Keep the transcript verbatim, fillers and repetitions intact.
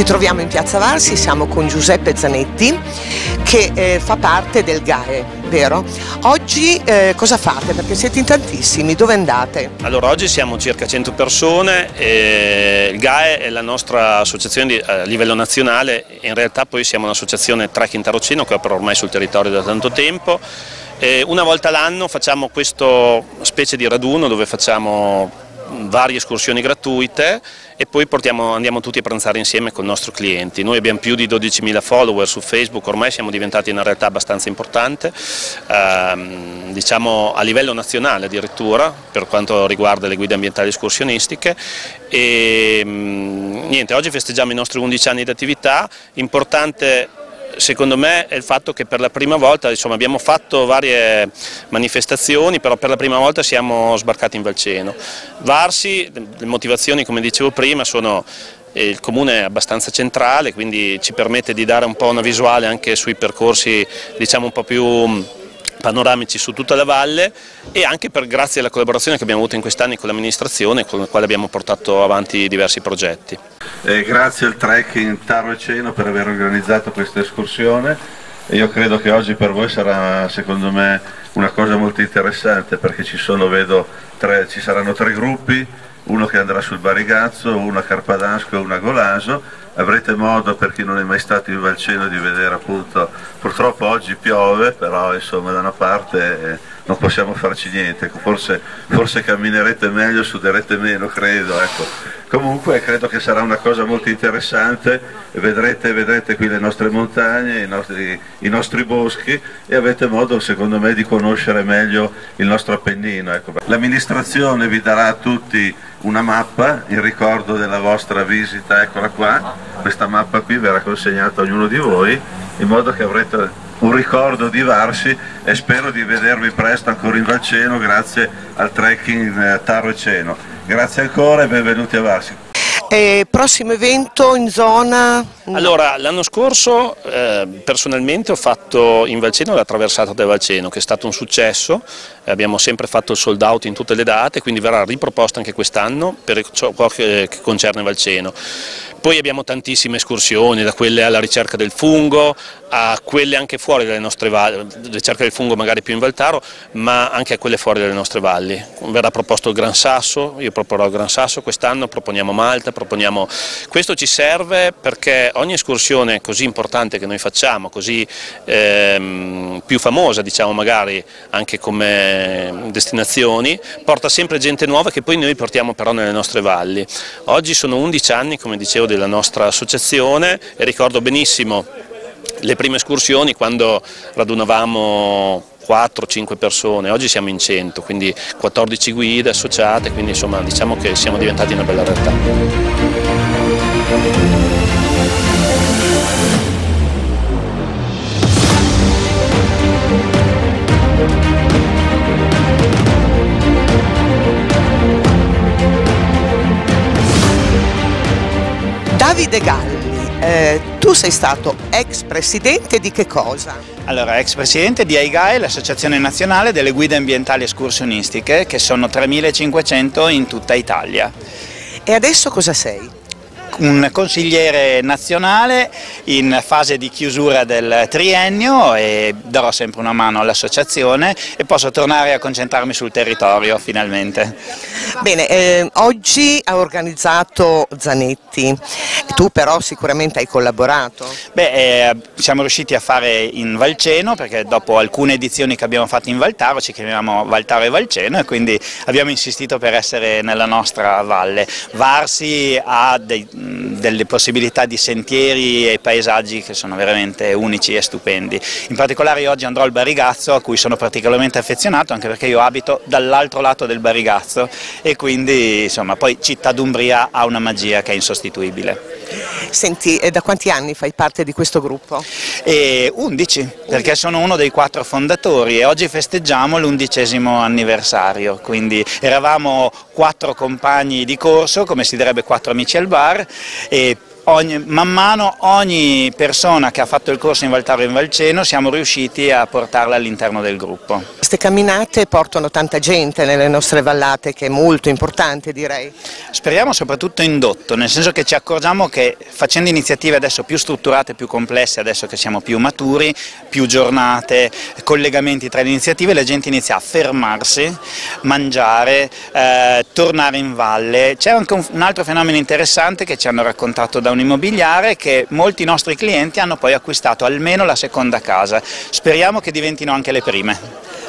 troviamo in Piazza Varsi, siamo con Giuseppe Zanetti che eh, fa parte del G A E, vero? Oggi eh, cosa fate? Perché siete in tantissimi, dove andate? Allora, oggi siamo circa cento persone, e il G A E è la nostra associazione di, a livello nazionale, in realtà poi siamo un'associazione Trekking Taroceno che opera ormai sul territorio da tanto tempo. E una volta l'anno facciamo questo specie di raduno dove facciamo varie escursioni gratuite e poi portiamo, andiamo tutti a pranzare insieme con i nostri clienti. Noi abbiamo più di dodicimila follower su Facebook, ormai siamo diventati una realtà abbastanza importante, ehm, diciamo a livello nazionale addirittura per quanto riguarda le guide ambientali escursionistiche e mh, niente, oggi festeggiamo i nostri undici anni di attività. Importante secondo me è il fatto che per la prima volta, insomma, abbiamo fatto varie manifestazioni, però per la prima volta siamo sbarcati in Valceno. Varsi, le motivazioni come dicevo prima sono il comune è abbastanza centrale, quindi ci permette di dare un po' una visuale anche sui percorsi diciamo un po' più panoramici su tutta la valle e anche per, grazie alla collaborazione che abbiamo avuto in quest'anni con l'amministrazione con la quale abbiamo portato avanti diversi progetti. Eh, grazie al Trekking Taroceno per aver organizzato questa escursione. Io credo che oggi per voi sarà secondo me una cosa molto interessante perché ci sono, vedo, tre, ci saranno tre gruppi, uno che andrà sul Barigazzo, uno a Carpadasco e uno a Golaso. Avrete modo, per chi non è mai stato in Valceno, di vedere appunto, purtroppo oggi piove, però insomma da una parte eh, non possiamo farci niente, forse, forse camminerete meglio, suderete meno, credo, ecco. Comunque credo che sarà una cosa molto interessante, vedrete, vedrete qui le nostre montagne, i nostri, i nostri boschi e avete modo secondo me di conoscere meglio il nostro Appennino. Ecco. L'amministrazione vi darà a tutti una mappa in ricordo della vostra visita, eccola qua, questa mappa qui verrà consegnata a ognuno di voi in modo che avrete un ricordo di Varsi e spero di vedervi presto ancora in Valceno grazie al Trekking Taroceno. Grazie ancora e benvenuti a Varsi. E prossimo evento in zona? Allora, l'anno scorso eh, personalmente ho fatto in Valceno la traversata del Valceno che è stato un successo, eh, abbiamo sempre fatto il sold out in tutte le date, quindi verrà riproposta anche quest'anno per ciò che, che concerne Valceno. Poi abbiamo tantissime escursioni, da quelle alla ricerca del fungo, a quelle anche fuori dalle nostre valli, ricerca del fungo magari più in Valtaro, ma anche a quelle fuori dalle nostre valli. Verrà proposto il Gran Sasso, io proporrò il Gran Sasso quest'anno, proponiamo Malta, proponiamo... Questo ci serve perché ogni escursione così importante che noi facciamo, così ehm, più famosa diciamo magari anche come destinazioni, porta sempre gente nuova che poi noi portiamo però nelle nostre valli. Oggi sono undici anni, come dicevo, della nostra associazione e ricordo benissimo le prime escursioni quando radunavamo quattro cinque persone, oggi siamo in cento, quindi quattordici guide associate, quindi insomma diciamo che siamo diventati una bella realtà. Davide Galli, eh, tu sei stato ex presidente di che cosa? Allora, ex presidente di A I G A E, l'Associazione Nazionale delle Guide Ambientali Escursionistiche, che sono tremilacinquecento in tutta Italia. E adesso cosa sei? Un consigliere nazionale in fase di chiusura del triennio e darò sempre una mano all'associazione e posso tornare a concentrarmi sul territorio finalmente. Bene, eh, oggi ha organizzato Zanetti, tu però sicuramente hai collaborato. Beh, eh, siamo riusciti a fare in Valceno perché dopo alcune edizioni che abbiamo fatto in Valtaro ci chiamiamo Valtaro e Valceno e quindi abbiamo insistito per essere nella nostra valle. Varsi ha dei delle possibilità di sentieri e paesaggi che sono veramente unici e stupendi. In particolare oggi andrò al Barigazzo, a cui sono particolarmente affezionato anche perché io abito dall'altro lato del Barigazzo e quindi insomma poi Città d'Umbria ha una magia che è insostituibile. Senti, e da quanti anni fai parte di questo gruppo? E undici, perché sono uno dei quattro fondatori e oggi festeggiamo l'undicesimo anniversario, quindi eravamo quattro compagni di corso, come si direbbe quattro amici al bar, e ogni, man mano ogni persona che ha fatto il corso in Valtaro e in Valceno siamo riusciti a portarla all'interno del gruppo. Queste camminate portano tanta gente nelle nostre vallate, che è molto importante, direi. Speriamo soprattutto indotto, nel senso che ci accorgiamo che facendo iniziative adesso più strutturate, più complesse, adesso che siamo più maturi, più giornate, collegamenti tra le iniziative, la gente inizia a fermarsi, mangiare, eh, tornare in valle. C'è anche un, un altro fenomeno interessante che ci hanno raccontato da un immobiliare, che molti nostri clienti hanno poi acquistato almeno la seconda casa. Speriamo che diventino anche le prime.